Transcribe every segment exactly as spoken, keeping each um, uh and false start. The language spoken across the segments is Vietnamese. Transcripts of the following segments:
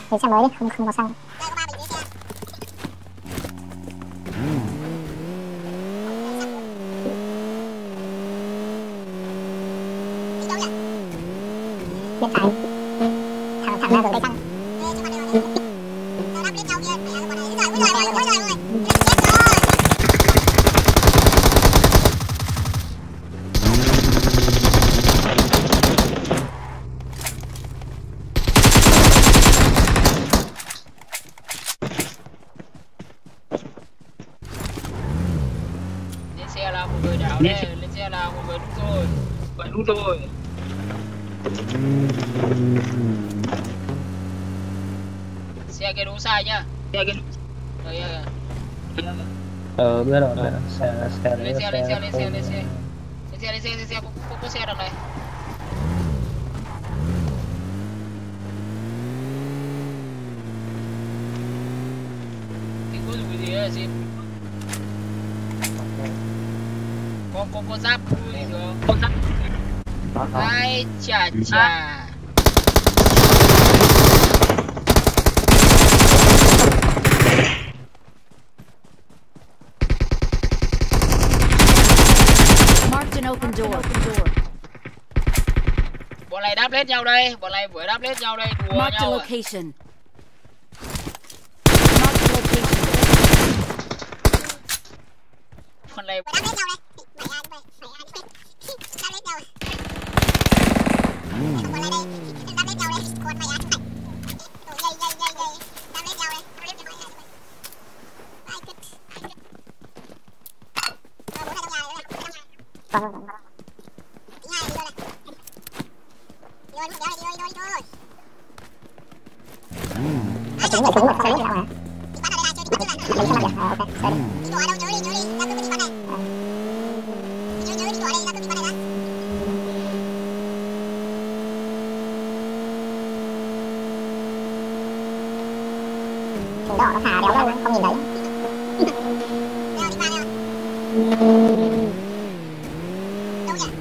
Thì xe mới đi, không không có xăng. Bên phải. Thẳng thẳng ra rồi cây xăng. Lên xe là một người đảo đây, lên xe là một người đúng rồi. Vậy đúng rồi. Xe kia đúng sai nhá. Xe kia đúng. Rồi à. Ờ biết rồi, biết rồi. Xe xe Lên xe, đấy lên xe, xe lên không. xe, lên xe. Lên xe, lên xe, lên xe, có, có, có xe đằng này. Thì có rủi gì ấy gì? Có có có giáp vui gì không? Có giáp. Ai chà chà. Marked an open door. Bọn này đáp lết nhau đây, bọn này vừa đáp lết nhau đây, đùa Marked a nhau à. location. Marked a location. Bọn này Đáp lết nhau đây. Bảy ai vậy? Bảy ai vậy? Đáp lết nhau. Còn lại đây, đáp lết nhau đây. Còn bảy ai vậy? Dây dây dây dây. Đáp lết nhau đây. Đáp lết nhau đây. Ai cứt. Ờ, bố này trong nhà này nữa này. Vâng vâng vâng. Tí hai đi thôi này. Đi thôi, đi thôi, đi thôi, đi thôi, đi thôi. À, chúng là chúng là không biết đâu hả? Đi bắn ở đây này, chơi đi bắn trước này. Mình không làm được. Ờ, ok, chơi đi. Đi đùa đâu, nhớ đi, nhớ đi. Ra cứ đi bắn này. Nhớ nhớ đi đùa đây, ra cứ đi bắn này đã. Đỏ nó thả đéo đâu, không nhìn thấy. Đeo đi qua đeo. Đâu nhỉ?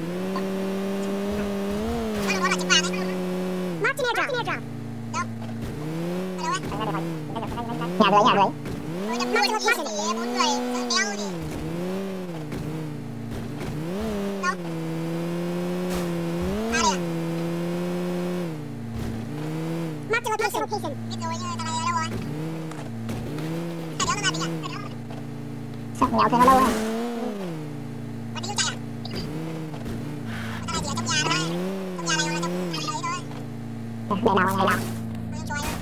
Nó nó là chiếc vàng đấy. Mark trên airdrop. Đâu? Ở đâu ấy? Nhà dưới, nhà dưới. Ôi, đập nôi cho thì bốn người, sợ đeo đi. Đâu? À đây à? Mark the location. Biết rồi, nhưng thằng này ở đâu rồi? Thằng đéo nó ra đi nhỉ? Sao đéo thế nó lâu rồi? Bạn đi vô chạy à? Thằng này chỉ ở trong nhà thôi. Trong nhà này hoặc là trong nhà đấy thôi. Để nào, ngày nào? Nó trôi thôi.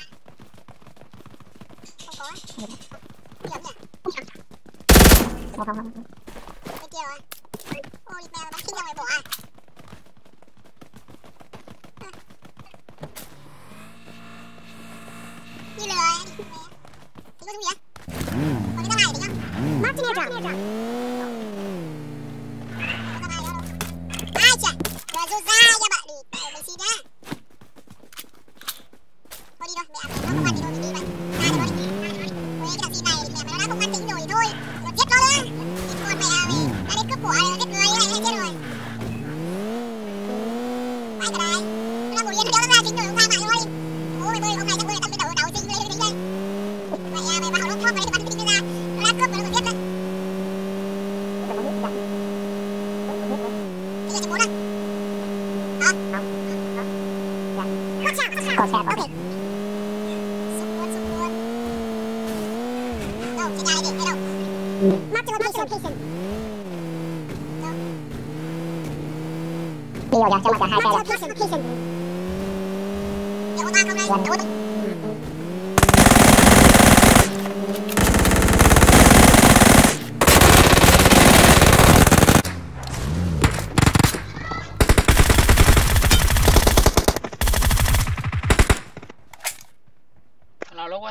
Không có. Không nhỉ? Không không không. Bên kia rồi. Ôi, mẹ bắn kinh ra ngoài bỏ à? Như lừa ấy. Đi có gì vậy? Còn cái này thì nhá. Mark trên airdrop. Có cái này đâu. Ai chà. Rồi rút ra nha bạn. Đi tại mình xin nhá. Thôi đi thôi. Mẹ mẹ nó không ăn thì thôi mình đi vậy. Ra cho nó đi. Ôi cái thằng xin này mẹ mẹ nó đã không ăn tính rồi thì thôi. Rồi giết nó nữa. Còn mẹ mày đã đến cướp của giết người này hay chết rồi. Phải cái này. Nó đang ngồi yên kéo nó ra chính rồi không tha mày thôi. Bố mày bơi ông này chắc bơi tao biết đầu đầu chính lấy cái đấy đây. Mày à, mày bảo nó thoát mày đi bắn cái đinh ra. Nó đã cướp rồi nó còn giết đấy. Cái gì bố đó? Hả? Watch out, watch out. Còn xe có thể. Sụp luôn, sụp luôn. Đâu, trên nhà này đi, hay đâu? Mark the location. Đâu? Đi rồi kìa, cho mặt cả hai xe rồi. Đậu ô ta không đây? Đậu ô ta. nào lúc ấy.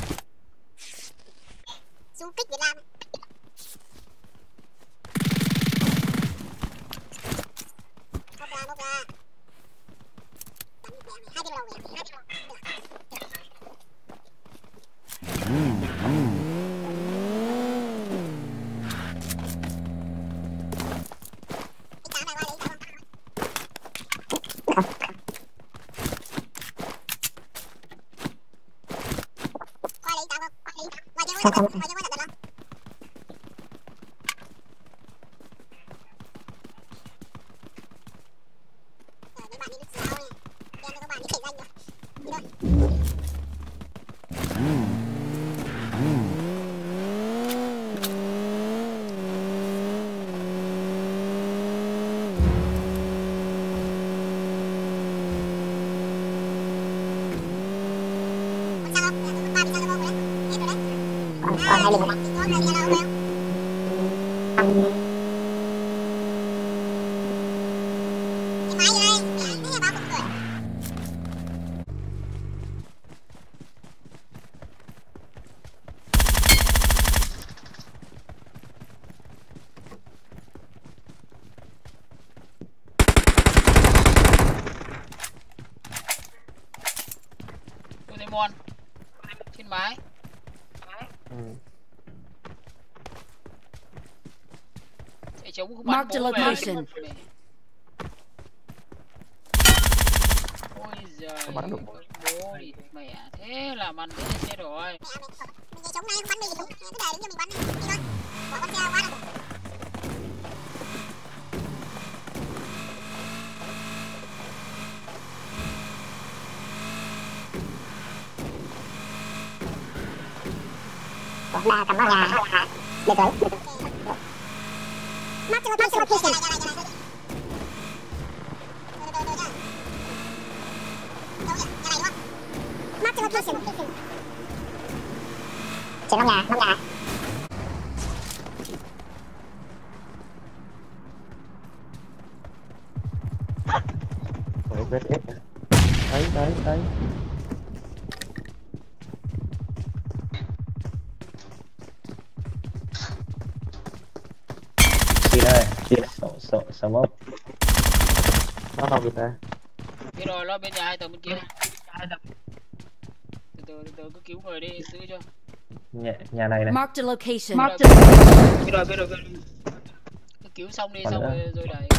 Du kích Việt Nam. Móc ra, móc ra. Bắn mẹ mày, hai bên đầu mẹ, hai bên đầu. Được, được. Cái tám này qua đấy, phải không? Không không. Mấy bạn đi nước sao nè. Đen các bạn đi chạy danh rồi. Đi thôi. Còn hai linh nữa. Tôi thấy mon trên mái. Ừ. Chạy chống không bắn Mark the bố về. location. Ôi giời, Không bắn được. bố thì mẹ thế là ăn thế là chết rồi. Mình chạy chống này không bắn đi gì. Cứ để đứng cho mình bắn đi. Đi thôi. Bỏ con xe qua đâu. Ba cầm vào nhà. Được rồi. Mark the location. Mark the location. Trên nóc nhà, nóc nhà. Đấy, vết ép. Đấy, đấy, đấy. Chị đây, chị sổ, sổ, sổ mốc. Nó đâu kìa ta? Biết rồi, nó bên nhà hai tầng bên kia. Từ từ, từ từ cứ cứu người đi, giữ cho. Nhà, nhà này này. Mark the location. Mark the location. Biết rồi, biết rồi, biết rồi. Cứ cứu xong đi, Còn xong nữa. rồi, rồi đẩy.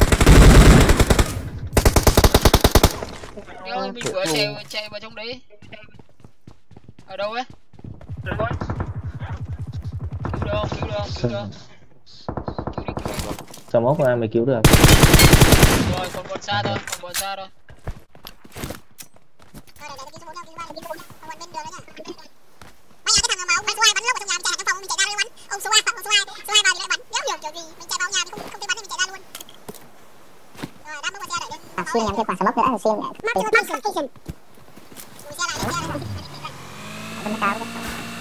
Đéo, mình vừa chạy, chạy vào trong đấy. Ở đâu ấy? Cứu được không? Cứu được không? Cứu được không? Cứu đi, cứu đi. Sổ mốc mà mày cứu được. Rồi, còn còn xa thôi, còn còn xa thôi. Thôi để để cái số bốn đâu, cái số ba là cái số bốn nha. Còn bên đường đấy nha. Bây giờ cái thằng mà ông số hai bắn lúc ở trong nhà mình chạy trong phòng mình chạy ra luôn bắn. Ông số hai, ông số hai, số hai vào thì lại bắn. Đéo hiểu kiểu gì, mình chạy vào nhà thì không không thấy bắn thì mình chạy ra luôn. Rồi, đáp bước vào xe đợi đi. À, xuyên nhắm cái quả smoke nữa là xuyên. Mark the location. Lùi xe lại, lùi xe lại. Bên cao đấy.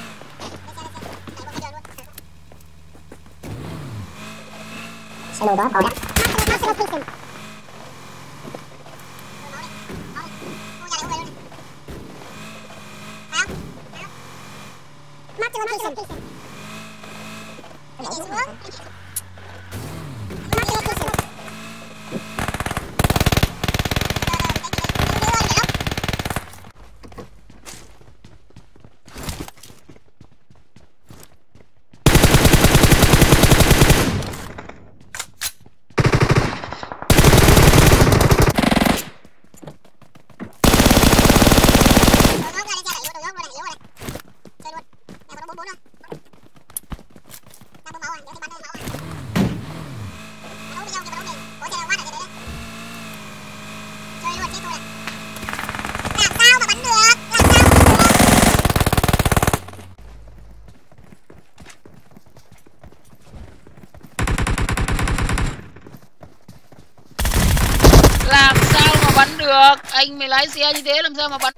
Xe lùi đó cầu nhá. Mark the location. Mark the location. Cái gì xuống? Mark the location. Làm sao mà bắn được? Anh mày lái xe như thế làm sao mà bắn?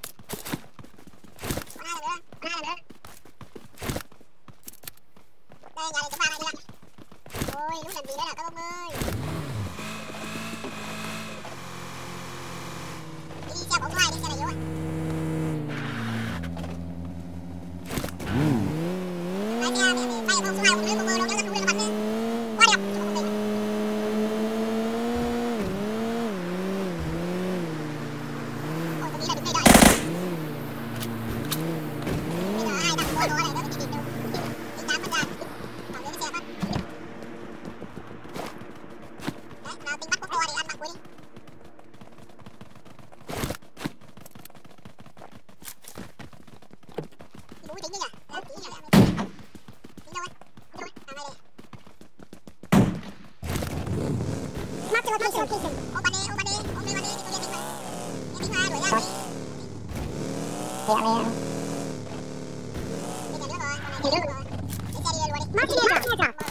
Đây, nhà này có ba này đi ạ. Ôi, lúc làm gì đấy hả các ông ơi? Đi xe bóng ngoài, đi xe này yếu ạ. Lái xe, mẹ mày, tay bóng số hai, một đứa một mơ đâu, nhớ nó bắn đi. Quá đẹp, chụp một mình. Ôi, tôi nghĩ là đứng đây đợi. Bây giờ ai đặt mua đồ này, đỡ bị tìm đâu. Tính tám phân ra. Bảo lên cái xe phát. Đấy, nào tính bắt quốc đô thì ăn bằng cuối đi. Thì bố tính đi nhỉ? Đấy, tí nhỉ? kìa mẹ. Thì nước rồi. Mất kia kìa, kia kìa.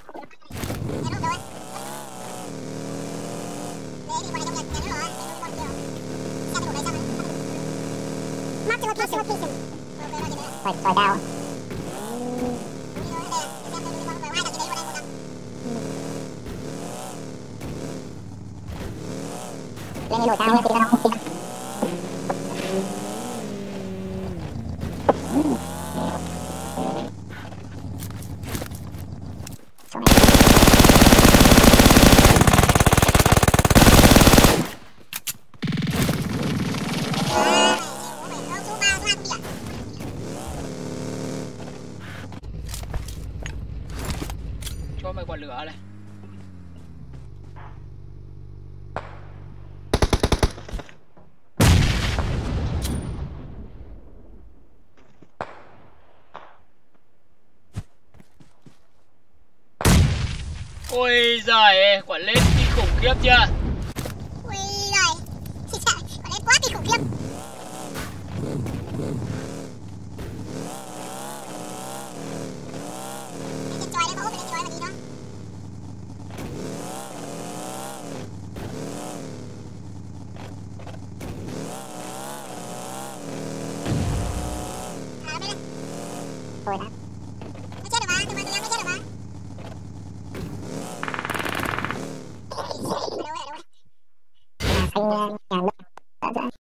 Mark the location. Phải phải đào. Lên nồi cao lên thì nó không. Cho mày quả lửa này. Ôi giời, quả lên kinh khủng khiếp chưa? Ui giời, quả lên quá kinh khủng khiếp. Chòi lên bố, chòi là gì đó. À, đây. Thôi đã. Nó chết rồi mà, tụi mình tụi em nó chết rồi mà. Xanh nhà